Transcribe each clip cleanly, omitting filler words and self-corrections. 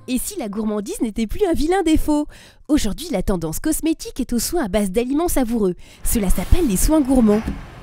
Et si la gourmandise n'était plus un vilain défaut? Aujourd'hui, la tendance cosmétique est aux soins à base d'aliments savoureux. Cela s'appelle les soins gourmands.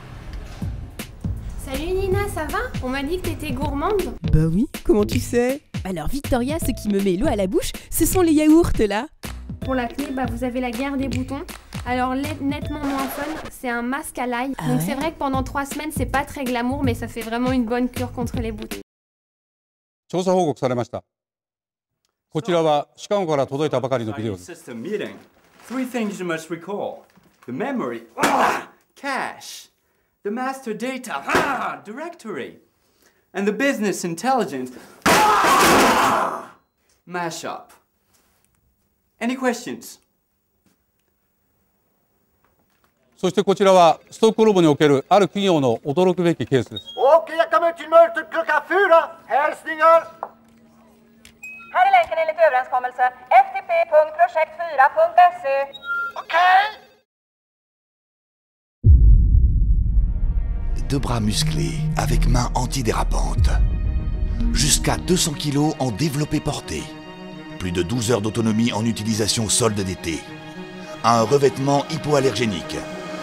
Salut Nina, ça va? On m'a dit que t'étais gourmande. Bah oui, comment tu sais? Alors Victoria, ce qui me met l'eau à la bouche, ce sont les yaourts là. Pour l'acné, vous avez la guerre des boutons. Alors nettement moins fun, c'est un masque à l'ail. Donc c'est vrai que pendant 3 semaines, c'est pas très glamour, mais ça fait vraiment une bonne cure contre les boutons. 調査報告されました。こちらはシカゴから届いたばかりのビデオです。 System meeting. 3 things you must recall: the memory, cache, the master data, directory, and the business intelligence, mashup. Any questions? そしてこちらはストックロボにおけるある企業の驚くべきケースです。 Och jag kommer till mötet klockan 4. Hälsningar! Här är länken enligt överenskommelse ftp.projekt4.se. Okej! Deux bras musclés, avec mains antidérapantes. Jusqu'à 200 kg en développé porté. Plus de 12 heures d'autonomie en utilisation solde d'été. Un revêtement hypoallergénique.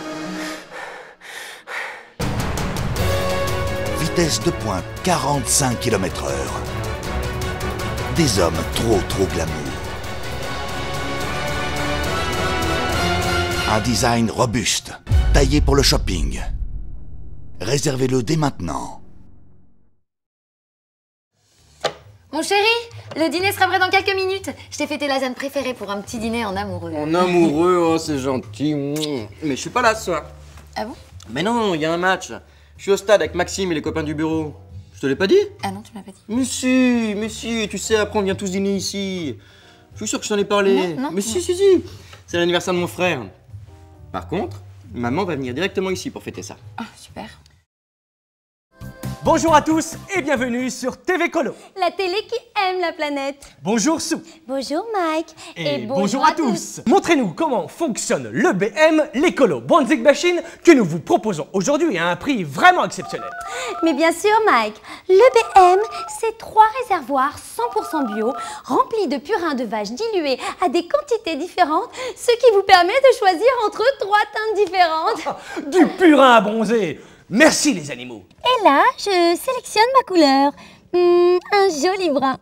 Vitesse de pointe 45 km/h. Des hommes trop glamour. Un design robuste, taillé pour le shopping. Réservez-le dès maintenant. Mon chéri, le dîner sera prêt dans quelques minutes. Je t'ai fait tes lasagnes préférées pour un petit dîner en amoureux. En amoureux, oh c'est gentil. Mais je suis pas là ce soir. Ah bon? Mais non, il y a un match. Je suis au stade avec Maxime et les copains du bureau. Je te l'ai pas dit? Ah non, tu m'as pas dit. Mais si, tu sais, après on vient tous dîner ici. Je suis sûr que je t'en ai parlé. Non, mais si. C'est l'anniversaire de mon frère. Par contre, maman va venir directement ici pour fêter ça. Ah, super. Bonjour à tous et bienvenue sur TV Colo. La télé qui aime la planète. Bonjour Sue. Bonjour Mike. Et bonjour à tous. Montrez-nous comment fonctionne le BM, l'écolo Bronzing Machine, que nous vous proposons aujourd'hui à un prix vraiment exceptionnel. Mais bien sûr Mike, le BM, c'est 3 réservoirs 100% bio, remplis de purin de vache dilué à des quantités différentes, ce qui vous permet de choisir entre 3 teintes différentes. Du purin à bronzer. Merci les animaux. Et là, je sélectionne ma couleur. Un joli brun.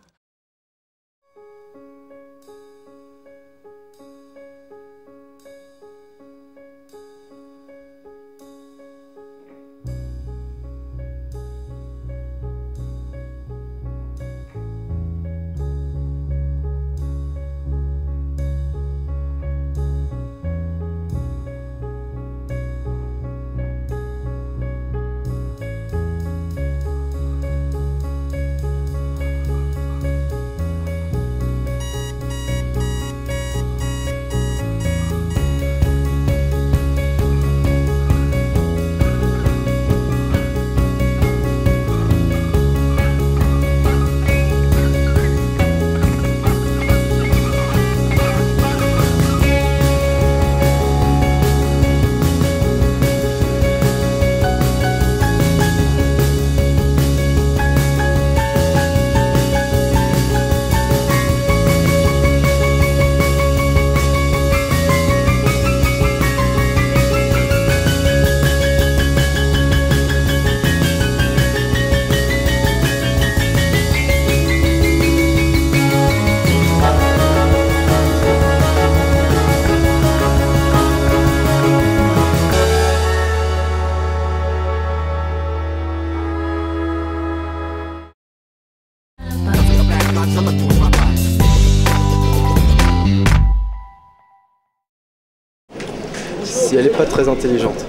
Si elle est pas très intelligente.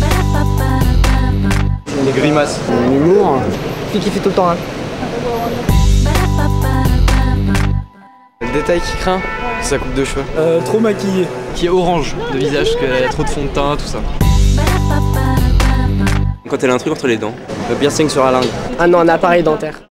Les grimaces. Mon humour. Puis qui fait tout le temps hein. Le détail qui craint, c'est sa coupe de cheveux. Trop maquillée. Qui est orange de visage, qu'elle a trop de fond de teint, tout ça. Quand elle a un truc entre les dents. Le piercing sur la langue. Ah non, un appareil dentaire.